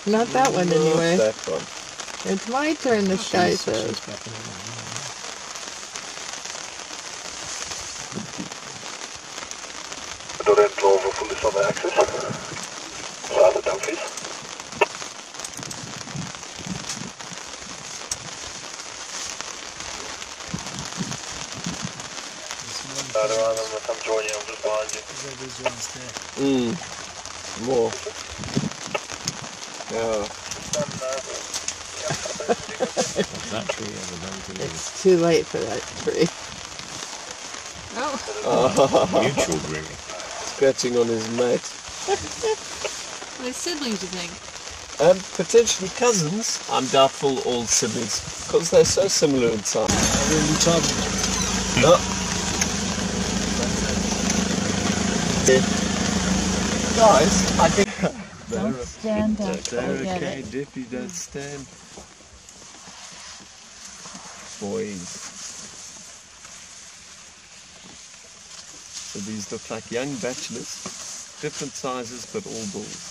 Not that one anyway. Not that one. It's my turn, this guy says. The red Rover fully on the axis. Silent down, please. I'm joining you, I'm just behind you. More. Yeah. That tree evidently. It's too late for that tree. Oh. Mutual grooming. Scratching on his mate. Are they siblings, you think? Potentially cousins. I'm doubtful all siblings, because they're so similar in size. No. Guys, I think... Don't stand up. They're okay, Dippy, don't stand. Boys. So these look like young bachelors, different sizes but all bulls.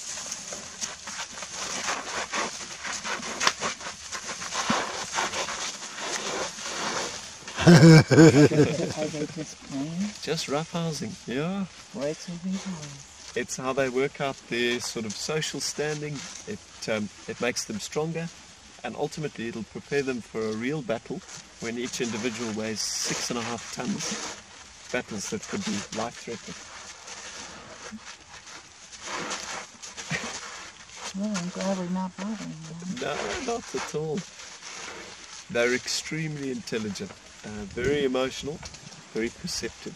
Are they just playing? Just roughhousing, yeah. What's he doing? It's how they work out their sort of social standing. It makes them stronger, and ultimately it'll prepare them for a real battle when each individual weighs 6.5 tons. Battles that could be life-threatening. Well, I'm glad we're not bothering them. No, not at all. They're extremely intelligent, very emotional, very perceptive.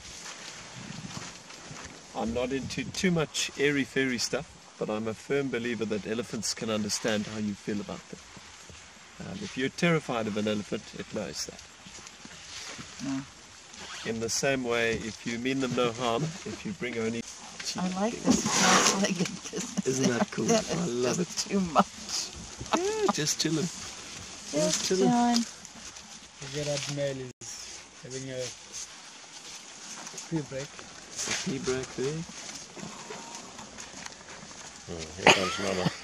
I'm not into too much airy-fairy stuff, but I'm a firm believer that elephants can understand how you feel about them. If you're terrified of an elephant, it knows that. No. In the same way, if you mean them no harm, if you bring only... I like this cross-legged business. Isn't that cool? That I love it. too much. Yeah, just chilling. Just chilling. chilling. Gerard Mel is having a pee break. A pee break there. Oh, here comes another.